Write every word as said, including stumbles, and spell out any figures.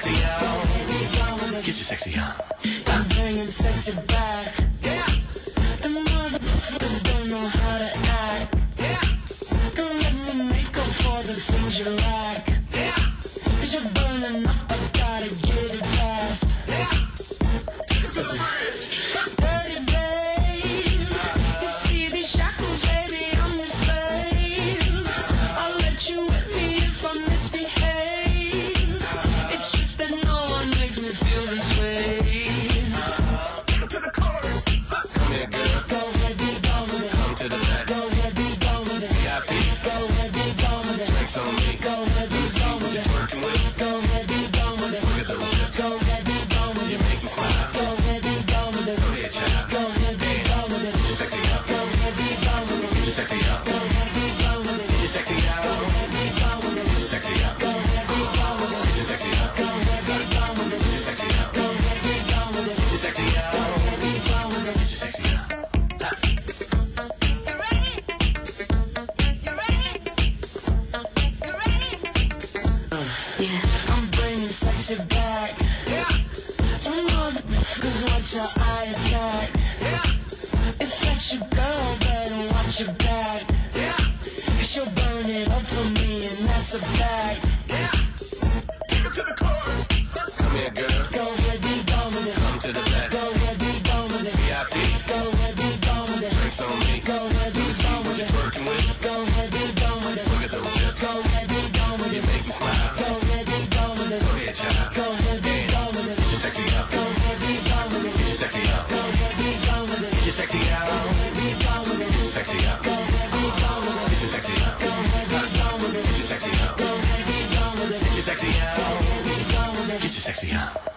sexy out. Get your sexy on. I'm bringing sexy back. Yeah. The motherfuckers don't know how to act. Yeah. Don't let me make up for the things you lack. Yeah. Cause you're burning up, I gotta get it fast. Yeah. Listen. Dirty babe, you see these shackles, baby, I'm your slave. I'll let you whip me if I misbehave. It's just that no one makes me feel this way. To the chorus. Come here, girl. Go ahead, be gone with it. Come to the back. Go ahead, be gone with it. V I P. Go ahead, be gone with it. Drinks on me. Go ahead, be gone with it. Working with. Go ahead, be gone with it. Look at those hips. Go ahead, be gone with You it. make me smile. Go ahead, be gone with it. Go ahead, child. Go ahead, be gone with it. Get your sexy out. Go ahead, be gone with it. Get your sexy out. Go ahead, be gone with it. Get your sexy out. Go ahead, be gone with it. Get your sexy out. Go ahead, be gone with it. Get your sexy out. Go ahead, be gone with it. Get your sexy out. Go ahead, be gone with it. Get your sexy out. Go ahead, be gone with it. Get your sexy out. Yeah, I'm bringing sexy back. Yeah. You motherfuckers watch your eye attack. Yeah. If that's your girl, better watch your back. Yeah. Cause she'll burn it up for me, and that's a fact. Yeah. Take it to the chorus. Come here, girl. Go ahead, be gone with it. Come to the back. Go ahead, be gone with it. V I P. Go ahead, be gone with it. Drinks on me. Go ahead, be gone with it. Working with. Go ahead, be gone with it. Look at those hips. Go ahead, be gone with You it. make me smile. Go ahead, be gone with it. Go ahead, child. Go ahead, be gone with it. Get your sexy out. Go ahead, be gone with it. Get your sexy out. Go ahead, be gone with it. Get your sexy out. Go ahead, be gone with it. Get your sexy out. Go ahead, be gone with it. Get your sexy out. Go ahead, be gone with it. Get your sexy out. Go ahead, be gone with it. Get your sexy Go out. ahead, be gone with it. Get your sexy out.